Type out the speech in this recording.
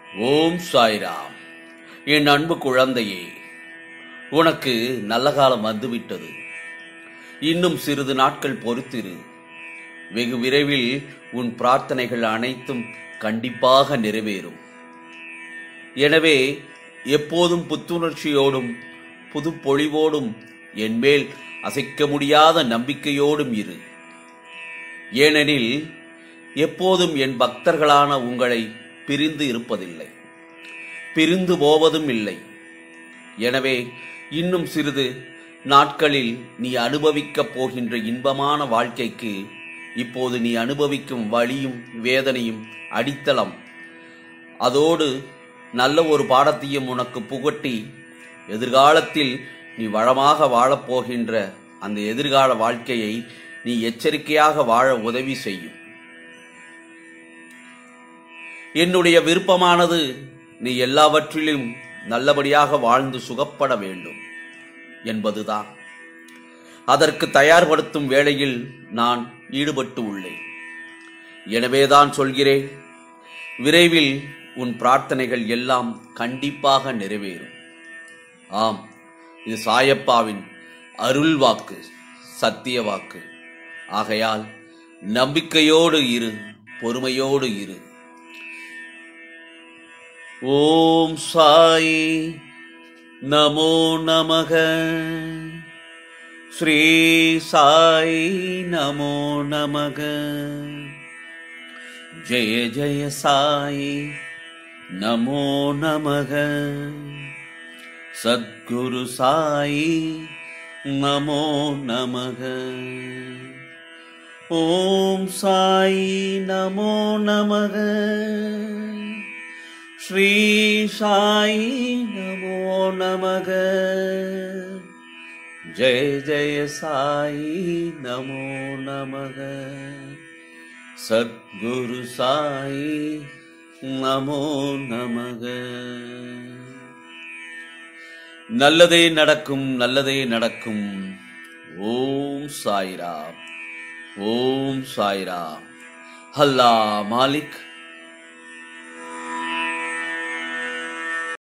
ஓம் சாய்ராம். என் அன்பு குழந்தையே, உனக்கு நல்ல காலம் வந்துவிட்டது. இன்னும் சிறிது நாட்கள் பொறுத்திரு. வெகு விரைவில் உன் பிரார்த்தனைகள் அனைத்தும் கண்டிப்பாக நிறைவேறும். எனவே எப்போதும் புத்துணர்ச்சியோடும் புது பொழிவோடும் என்மேல் அசைக்க முடியாத நம்பிக்கையோடும் இரு. ஏனெனில் எப்போதும் என் பக்தர்களான உங்களை பிரிந்து இருப்பதில்லை, பிரிந்து போவதும் இல்லை. எனவே இன்னும் சிறிது நாட்களில் நீ அனுபவிக்கப் போகின்ற இன்பமான வாழ்க்கைக்கு இப்போது நீ அனுபவிக்கும் வலியும் வேதனையும் அடித்தளம். அதோடு நல்ல ஒரு பாடத்தையும் உனக்கு புகட்டி எதிர்காலத்தில் நீ வளமாக வாழப்போகின்ற அந்த எதிர்கால வாழ்க்கையை நீ எச்சரிக்கையாக வாழ உதவி செய்யும். என்னுடைய விருப்பமானது நீ எல்லாவற்றிலும் நல்லபடியாக வாழ்ந்து சுகப்பட வேண்டும் என்பதுதான். அதற்கு தயார்படுத்தும் வேளையில் நான் ஈடுபட்டு உள்ளேன். எனவேதான் சொல்கிறேன், விரைவில் உன் பிரார்த்தனைகள் எல்லாம் கண்டிப்பாக நிறைவேறும். ஆம், இது சாயப்பாவின் அருள் வாக்கு, சத்திய வாக்கு. ஆகையால் நம்பிக்கையோடு இரு, பொறுமையோடு இரு. ஓம் சாய் நமோ நமக. ஸ்ரீ சாய் நமோ நமக. ஜெய ஜெய சாய் நமோ நமக. சத்குரு சாய் நமோ நமக. ஓம் சாய் நமோ நமக. ஸ்ரீ சாய் நமோ நமக. ஜெய ஜெய சாய் நமோ நமக. சத்குரு சாய் நமோ நமக. நல்லதே நடக்கும், நல்லதே நடக்கும். ஓம் சாய்ராம், ஓம் சாய்ராம். அல்லாஹ் மாலிக்.